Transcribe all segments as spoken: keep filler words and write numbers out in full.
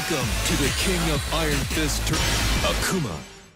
Welcome to the King of Iron Fist, Tur- Akuma.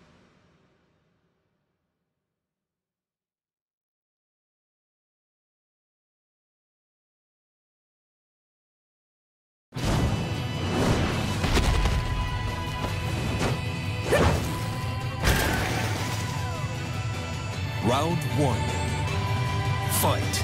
Round one. Fight.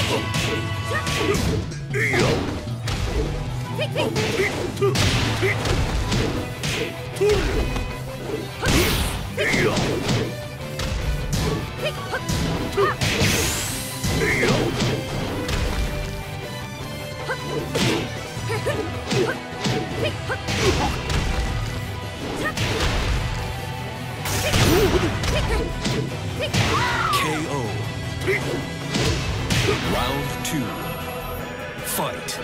K O. Round two. Fight.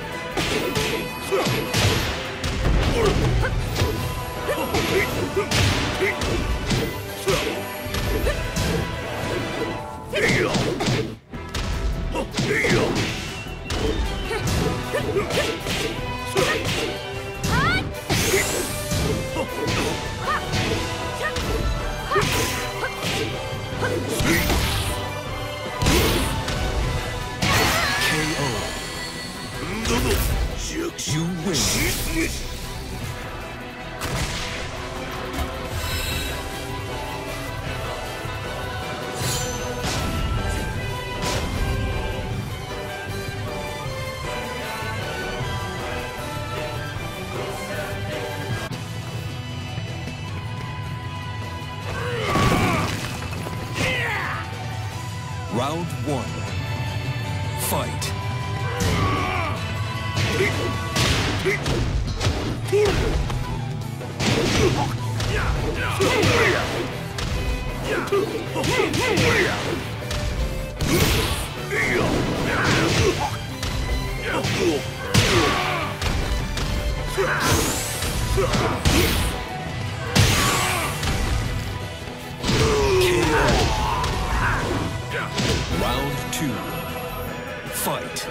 You win. Round one. Fight. Round two. Fight.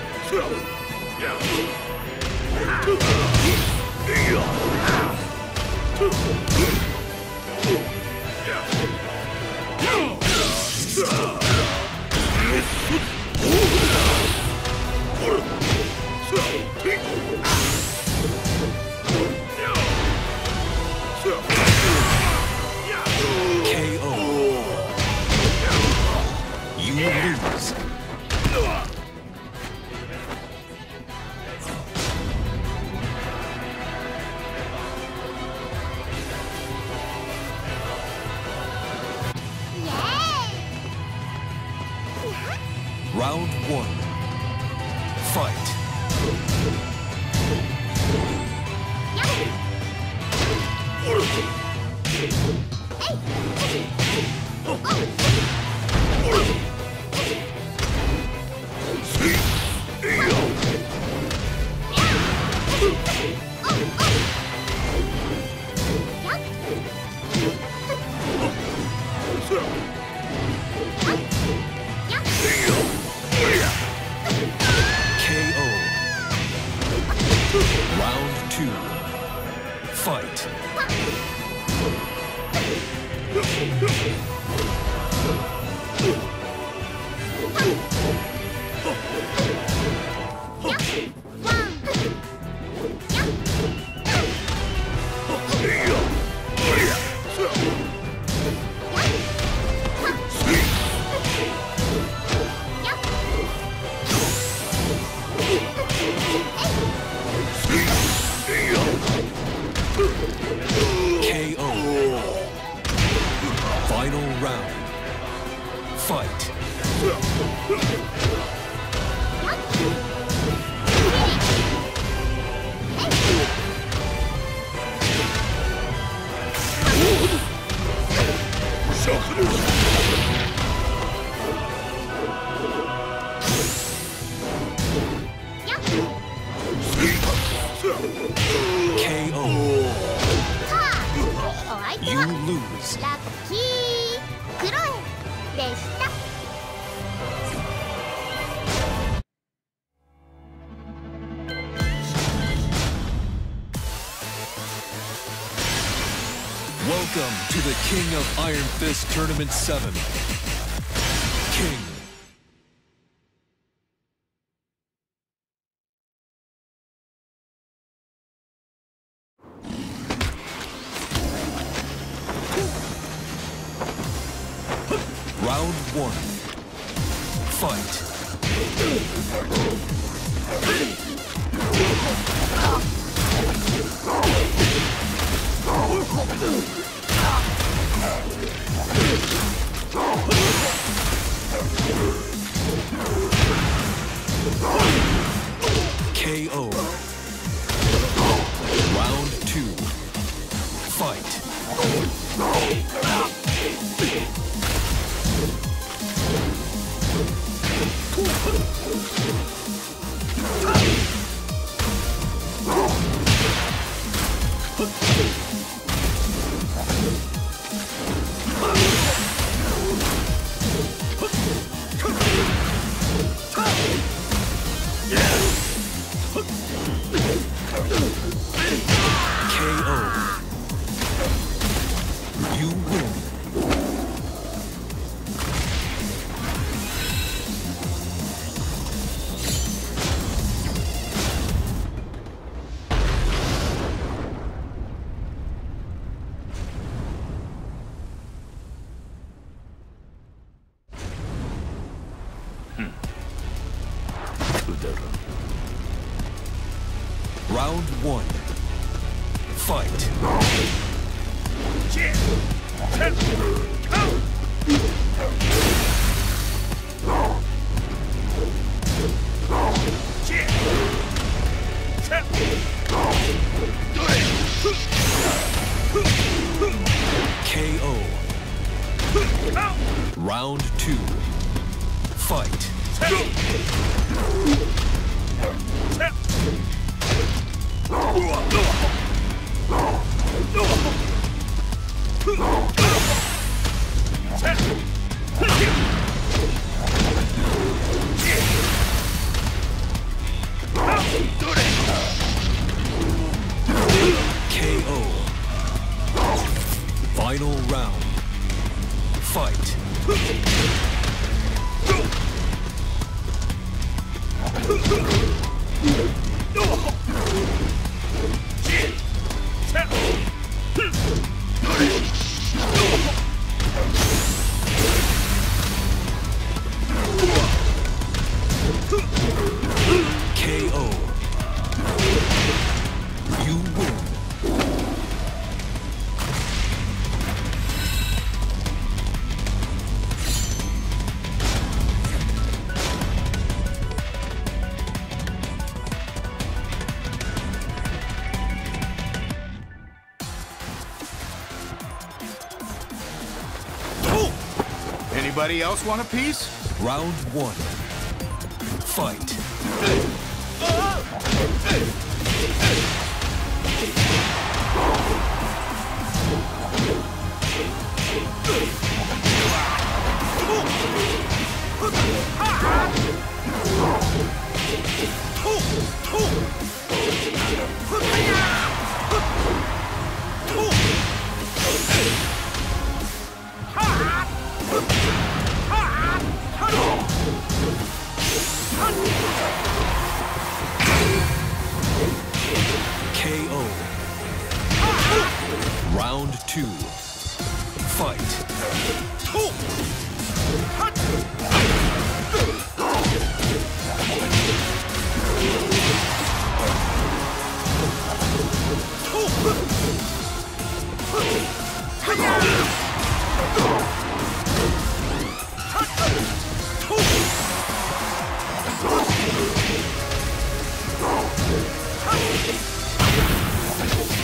K O. You lose. Round one. Fight. K O. Round two. Fight. K O. Final round. Fight. K O. You lose. ラッキークロエでした。 Welcome to the King of Iron Fist Tournament seven. King. Round one. Fight. K O. Round two. Fight. K O. You win. Round one. Fight. K O. Round two. Fight. K O. Final round. Fight. K O. You win. Anybody else want a piece? Round one. Fight. K O. Round two. Fight.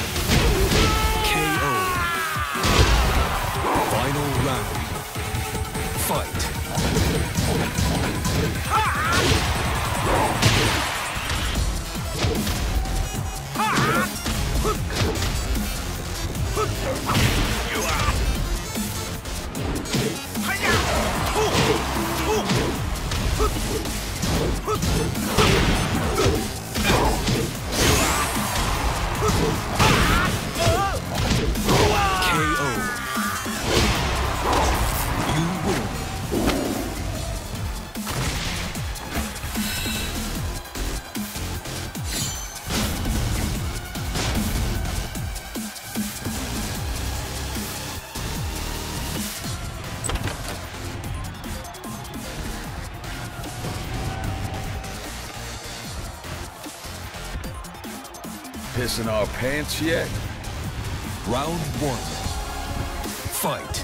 K O. Final round. pissing our pants yet? Round one. Fight.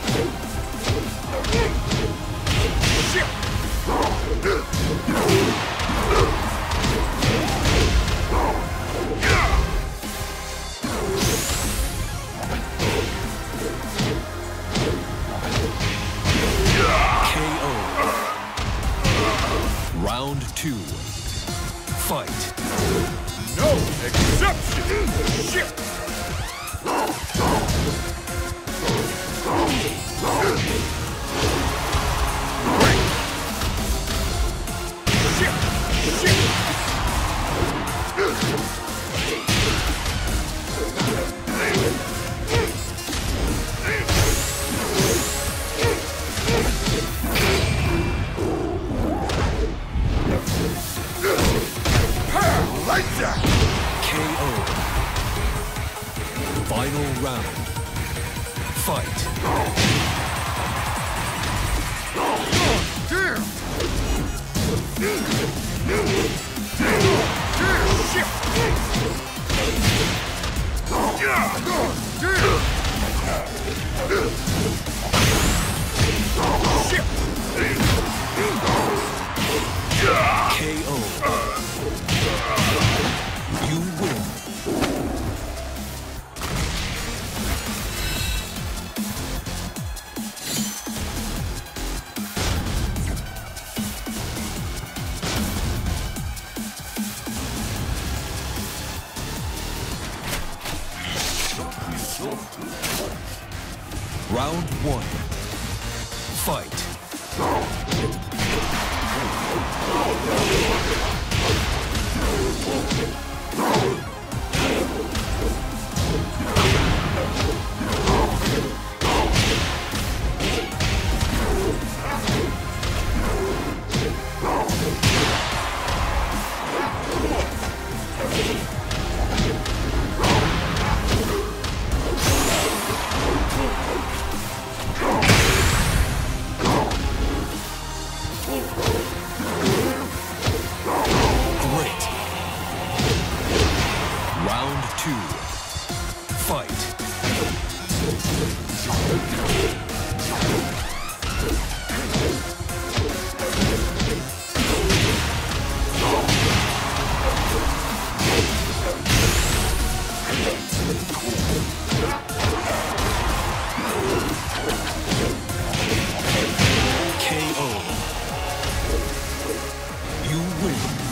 K O. Round two. Fight. No exception! Shit! K O. Final round. Fight. K O. You win. Round one. Fight. Great. Round two. Fight. K O. You win.